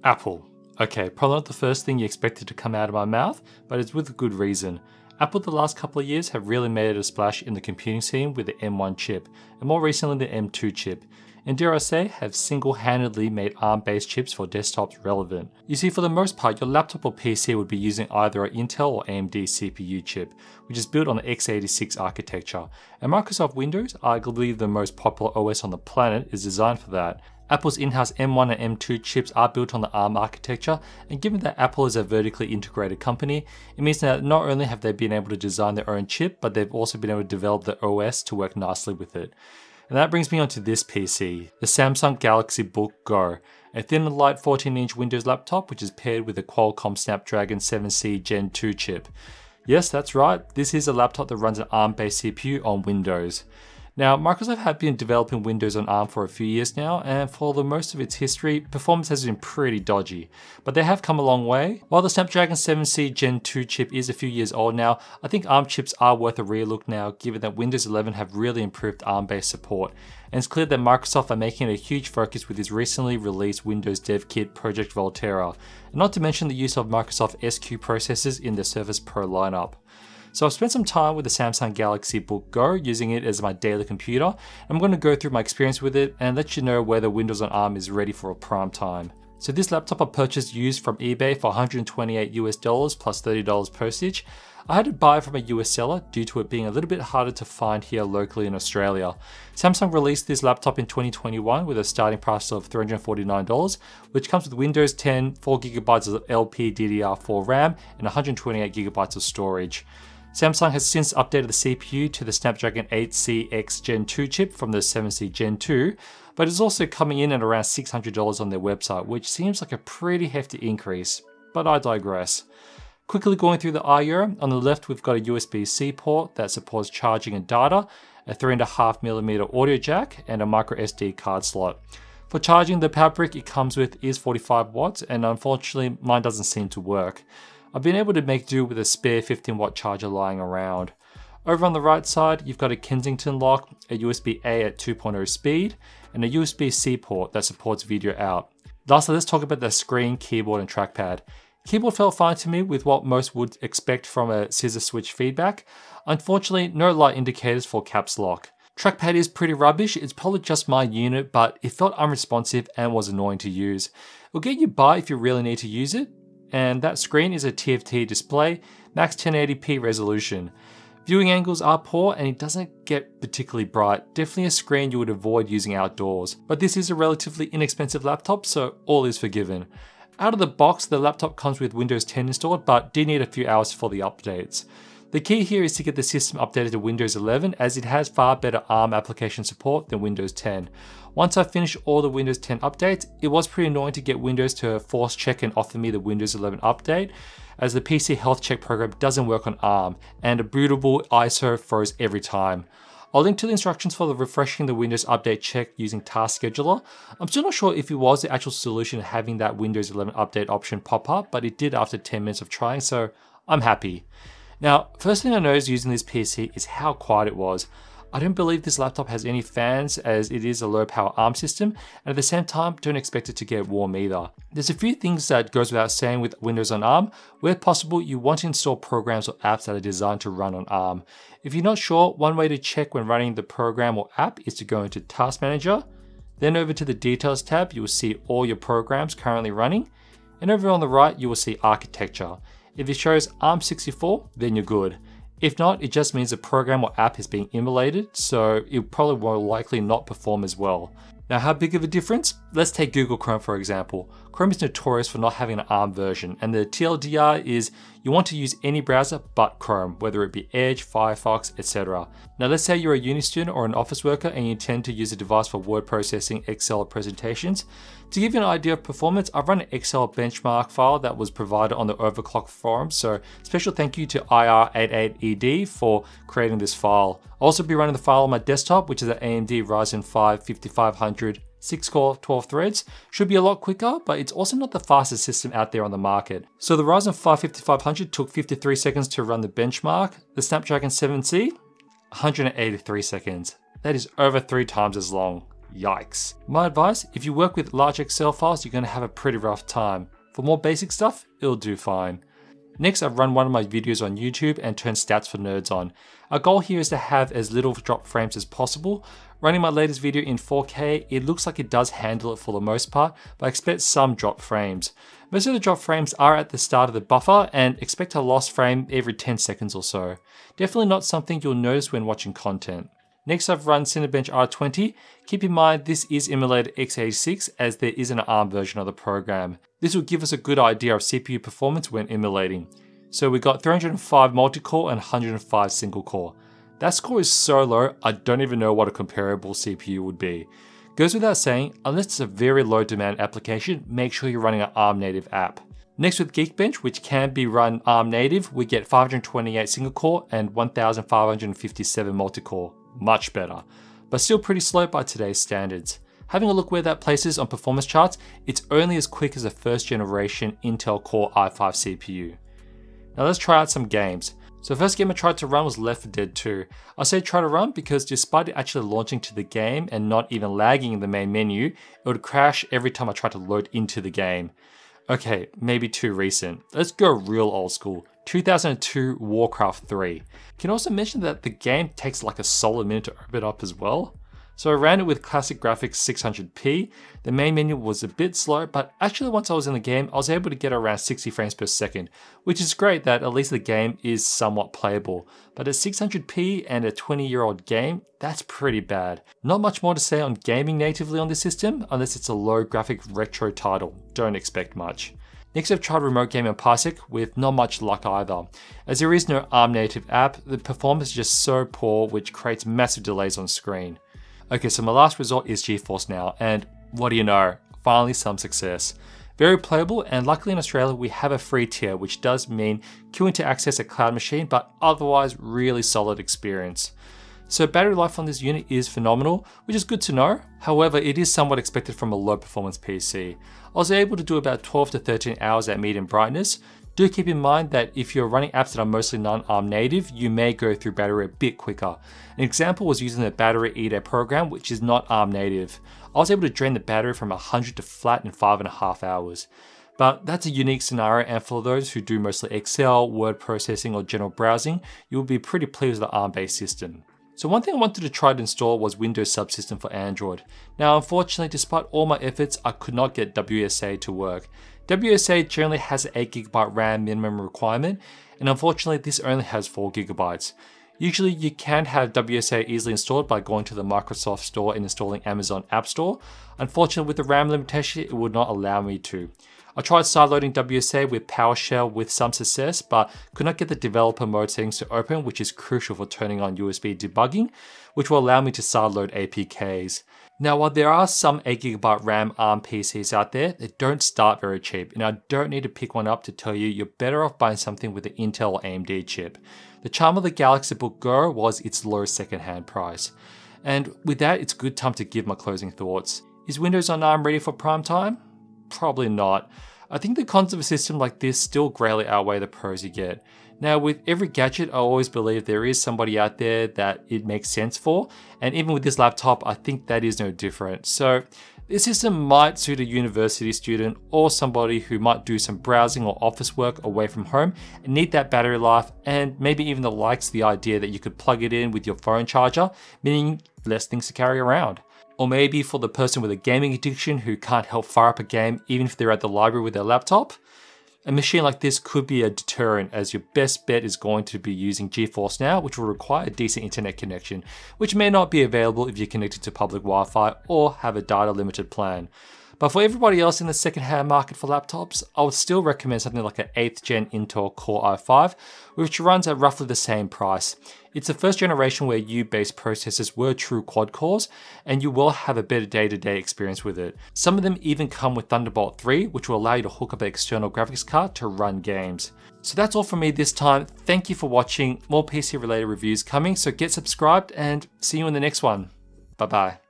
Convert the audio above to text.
Apple. Okay, probably not the first thing you expected to come out of my mouth, but it's with good reason. Apple the last couple of years have really made a splash in the computing scene with the M1 chip, and more recently the M2 chip, and dare I say, have single-handedly made ARM-based chips for desktops relevant. You see, for the most part, your laptop or PC would be using either an Intel or AMD CPU chip, which is built on the x86 architecture, and Microsoft Windows, arguably the most popular OS on the planet, is designed for that. Apple's in-house M1 and M2 chips are built on the ARM architecture, and given that Apple is a vertically integrated company, it means that not only have they been able to design their own chip, but they've also been able to develop the OS to work nicely with it. And that brings me on to this PC, the Samsung Galaxy Book Go, a thin and light 14-inch Windows laptop which is paired with a Qualcomm Snapdragon 7C Gen 2 chip. Yes, that's right, this is a laptop that runs an ARM-based CPU on Windows. Now, Microsoft have been developing Windows on ARM for a few years now, and for the most of its history, performance has been pretty dodgy, but they have come a long way. While the Snapdragon 7C Gen 2 chip is a few years old now, I think ARM chips are worth a relook now, given that Windows 11 have really improved ARM-based support, and it's clear that Microsoft are making it a huge focus with its recently released Windows Dev Kit Project Volterra, and not to mention the use of Microsoft SQ processors in their Surface Pro lineup. So I've spent some time with the Samsung Galaxy Book Go, using it as my daily computer. I'm going to go through my experience with it and let you know whether Windows on ARM is ready for a prime time. So this laptop I purchased used from eBay for $128 US plus $30 postage. I had to buy it from a US seller due to it being a little bit harder to find here locally in Australia. Samsung released this laptop in 2021 with a starting price of $349, which comes with Windows 10, 4GB of LPDDR4 RAM, and 128GB of storage. Samsung has since updated the CPU to the Snapdragon 8cX Gen 2 chip from the 7C Gen 2, but it's also coming in at around $600 on their website, which seems like a pretty hefty increase, but I digress. Quickly going through the I/O, on the left we've got a USB-C port that supports charging and data, a 3.5mm audio jack, and a micro SD card slot. For charging, the power brick it comes with is 45 watts, and unfortunately mine doesn't seem to work. I've been able to make do with a spare 15-watt charger lying around. Over on the right side, you've got a Kensington lock, a USB-A at 2.0 speed, and a USB-C port that supports video out. Lastly, let's talk about the screen, keyboard, and trackpad. Keyboard felt fine to me with what most would expect from a scissor switch feedback. Unfortunately, no light indicators for caps lock. Trackpad is pretty rubbish, it's probably just my unit, but it felt unresponsive and was annoying to use. It'll get you by if you really need to use it. And that screen is a TFT display, max 1080p resolution. Viewing angles are poor and it doesn't get particularly bright, definitely a screen you would avoid using outdoors. But this is a relatively inexpensive laptop, so all is forgiven. Out of the box, the laptop comes with Windows 10 installed, but did need a few hours for the updates. The key here is to get the system updated to Windows 11 as it has far better ARM application support than Windows 10. Once I finished all the Windows 10 updates, it was pretty annoying to get Windows to force check and offer me the Windows 11 update, as the PC health check program doesn't work on ARM and a bootable ISO froze every time. I'll link to the instructions for the refreshing the Windows update check using Task Scheduler. I'm still not sure if it was the actual solution having that Windows 11 update option pop up, but it did after 10 minutes of trying, so I'm happy. Now, first thing I noticed using this PC is how quiet it was. I don't believe this laptop has any fans as it is a low power ARM system, and at the same time don't expect it to get warm either. There's a few things that goes without saying with Windows on ARM. Where possible, you want to install programs or apps that are designed to run on ARM. If you're not sure, one way to check when running the program or app is to go into Task Manager, then over to the Details tab you will see all your programs currently running, and over on the right you will see Architecture. If it shows ARM64, then you're good. If not, it just means the program or app is being emulated, so it probably will likely not perform as well. Now, how big of a difference? Let's take Google Chrome for example. Chrome is notorious for not having an ARM version, and the TLDR is you want to use any browser but Chrome, whether it be Edge, Firefox, etc. Now let's say you're a uni student or an office worker and you intend to use a device for word processing, Excel, or presentations. To give you an idea of performance, I've run an Excel benchmark file that was provided on the Overclock forum, so special thank you to IR88ED for creating this file. I'll also be running the file on my desktop, which is an AMD Ryzen 5 5500 6-core, 12 threads. Should be a lot quicker, but it's also not the fastest system out there on the market. So the Ryzen 5 5500 took 53 seconds to run the benchmark. The Snapdragon 7C, 183 seconds. That is over 3 times as long. Yikes. My advice, if you work with large Excel files, you're going to have a pretty rough time. For more basic stuff, it'll do fine. Next, I've run one of my videos on YouTube and turned Stats for Nerds on. Our goal here is to have as little drop frames as possible. Running my latest video in 4K, it looks like it does handle it for the most part, but I expect some drop frames. Most of the drop frames are at the start of the buffer and expect a lost frame every 10 seconds or so. Definitely not something you'll notice when watching content. Next, I've run Cinebench R20. Keep in mind this is emulated x86 as there is an ARM version of the program. This will give us a good idea of CPU performance when emulating. So we got 305 multi-core and 105 single-core. That score is so low, I don't even know what a comparable CPU would be. Goes without saying, unless it's a very low demand application, make sure you're running an ARM native app. Next with Geekbench, which can be run ARM native, we get 528 single-core and 1557 multi-core. Much better, but still pretty slow by today's standards. Having a look where that places on performance charts, it's only as quick as a first generation Intel Core i5 CPU. Now let's try out some games. So the first game I tried to run was Left 4 Dead 2. I say try to run because despite it actually launching to the game and not even lagging in the main menu, it would crash every time I tried to load into the game. Okay, maybe too recent. Let's go real old school. 2002 Warcraft 3. Can also mention that the game takes like a solid minute to open up as well. So I ran it with classic graphics 600p. The main menu was a bit slow, but actually once I was in the game, I was able to get around 60 frames per second, which is great that at least the game is somewhat playable. But at 600p and a 20-year-old game, that's pretty bad. Not much more to say on gaming natively on this system, unless it's a low graphic retro title. Don't expect much. Next, I've tried remote gaming on Parsec with not much luck either. As there is no ARM native app, the performance is just so poor, which creates massive delays on screen. Okay, so my last resort is GeForce Now, and what do you know, finally some success. Very playable, and luckily in Australia we have a free tier, which does mean queuing to access a cloud machine, but otherwise really solid experience. So battery life on this unit is phenomenal, which is good to know. However, it is somewhat expected from a low performance PC. I was able to do about 12 to 13 hours at medium brightness. Do keep in mind that if you're running apps that are mostly non-ARM native, you may go through battery a bit quicker. An example was using the Battery Eater program, which is not ARM native. I was able to drain the battery from 100 to flat in 5.5 hours. But that's a unique scenario, and for those who do mostly Excel, word processing, or general browsing, you'll be pretty pleased with the ARM-based system. So one thing I wanted to try to install was Windows Subsystem for Android. Now unfortunately, despite all my efforts, I could not get WSA to work. WSA generally has an 8GB RAM minimum requirement, and unfortunately this only has 4GB. Usually you can have WSA easily installed by going to the Microsoft Store and installing Amazon App Store. Unfortunately with the RAM limitation, it would not allow me to. I tried sideloading WSA with PowerShell with some success, but could not get the developer mode settings to open, which is crucial for turning on USB debugging, which will allow me to sideload APKs. Now, while there are some 8GB RAM ARM PCs out there, they don't start very cheap, and I don't need to pick one up to tell you you're better off buying something with an Intel or AMD chip. The charm of the Galaxy Book Go was its low second-hand price. And with that, it's a good time to give my closing thoughts. Is Windows on ARM ready for prime time? Probably not. I think the cons of a system like this still greatly outweigh the pros you get. Now with every gadget, I always believe there is somebody out there that it makes sense for, and even with this laptop, I think that is no different. So this system might suit a university student or somebody who might do some browsing or office work away from home and need that battery life, and maybe even likes the idea that you could plug it in with your phone charger, meaning less things to carry around. Or maybe for the person with a gaming addiction who can't help fire up a game even if they're at the library with their laptop. A machine like this could be a deterrent, as your best bet is going to be using GeForce Now, which will require a decent internet connection, which may not be available if you're connected to public Wi-Fi or have a data limited plan. But for everybody else in the second-hand market for laptops, I would still recommend something like an 8th gen Intel Core i5, which runs at roughly the same price. It's the first generation where U-based processors were true quad cores, and you will have a better day-to-day experience with it. Some of them even come with Thunderbolt 3, which will allow you to hook up an external graphics card to run games. So that's all from me this time. Thank you for watching. More PC related reviews coming, so get subscribed and see you in the next one. Bye bye.